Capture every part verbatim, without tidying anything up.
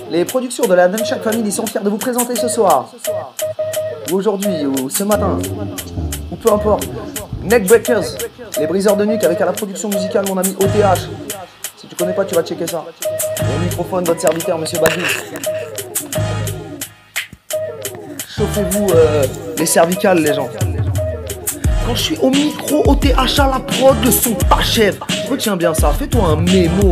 Les productions de la Nunchuck Family sont fiers de vous présenter ce soir, ou aujourd'hui, ou ce matin, ou peu importe, Neckbreakers, les briseurs de nuque avec à la production musicale mon ami O T H. Si tu connais pas, tu vas checker ça. Au microphone, votre serviteur, monsieur Badou. Chauffez-vous euh, les cervicales, les gens. Quand je suis au micro, O T H à la prod, le son t'achève. Retiens bien ça, fais-toi un mémo.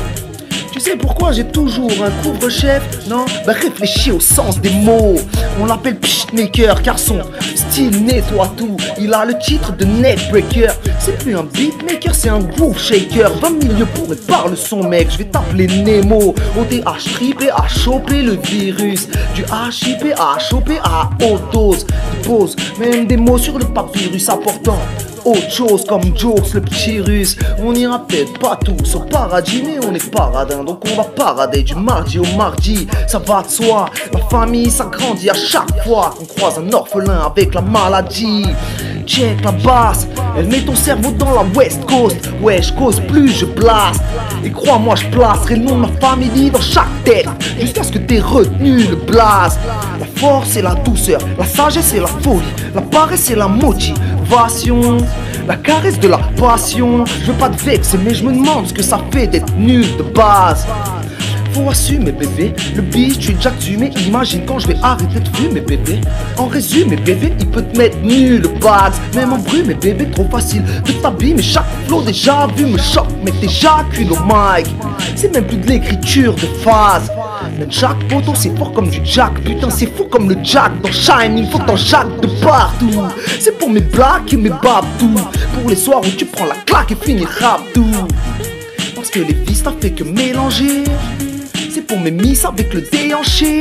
Tu sais pourquoi j'ai toujours un couvre-chef? Non? Bah réfléchis au sens des mots. On l'appelle beatmaker car son style nettoie tout. Il a le titre de Neckbreaker. C'est plus un beatmaker, c'est un groove shaker. vingt milieux pour et par le son mec. Je vais t'appeler Nemo. O T H trippé à choper le virus. Du H I P à choper à haute dose. Tu poses même des mots sur le papyrus apportant autre chose comme jokes, le petit russe. On ira peut-être pas tous au paradis, mais on est paradin, donc on va parader du mardi au mardi. Ça va de soi, la famille s'agrandit à chaque fois qu'on croise un orphelin avec la maladie. Check la basse, elle met ton cerveau dans la West Coast. Ouais, je cause plus, je blast. Et crois-moi, je placerai le nom de ma famille dans chaque tête, jusqu'à ce que t'aies retenu le blast. La force et la douceur, la sagesse et la folie, la paresse et la motivation, la caresse de la passion. Je veux pas te vexer, mais je me demande ce que ça fait d'être nul de base. Faut assumer bébé, le beat tu es déjà tué, mais imagine quand je vais arrêter de fumer bébé. En résumé bébé, il peut te mettre nul le base. Même en brume bébé, trop facile de t'abîmer. Chaque flow déjà vu me choque, mec t'éjacules au mic. C'est même plus de l'écriture de phase. Mais Jack poteau c'est fort comme du Jack. Putain c'est fou comme le Jack dans Shine. Il faut t'en Jack de partout. C'est pour mes blagues et mes babdous, pour les soirs où tu prends la claque et finis rap tout. Parce que les vis t'as fait que mélanger. C'est pour mes miss avec le déhanché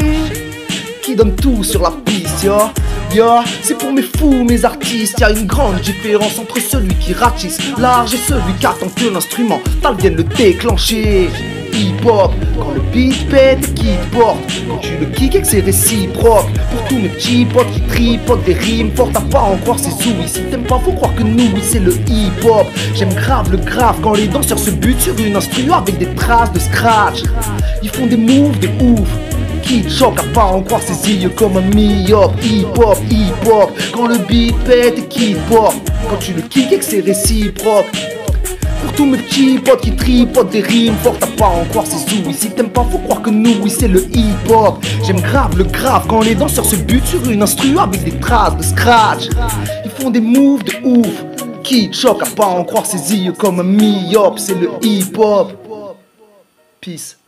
qui donne tout sur la piste, yo, yo. C'est pour mes fous, mes artistes. Y'a une grande différence entre celui qui ratisse large et celui qui attend que l'instrument t'as vienne le déclencher. Hip-hop, quand le beat pète et qui porte, quand tu le kick et que c'est réciproque. Pour tous mes petits potes qui tripotent des rimes fortes, à pas en croire c'est Zoui. Si t'aimes pas faut croire que nous, oui c'est le hip-hop. J'aime grave le grave quand les danseurs se butent sur une instru avec des traces de scratch. Ils font des moves de ouf qui choque à pas en croire ses yeux comme un mi-hop. Hip-hop, hip-hop, quand le beat pète et qui porte, quand tu le kick et que c'est réciproque. Pour tous mes petits potes qui tripotent des rimes fortes, à pas en croire c'est Zoui. Si t'aimes pas faut croire que nous, oui c'est le hip-hop. J'aime grave le grave quand les danseurs se butent sur une instru avec des traces de scratch. Ils font des moves de ouf qui choque à pas en croire ses yeux comme un mi-hop. C'est le hip-hop. Peace.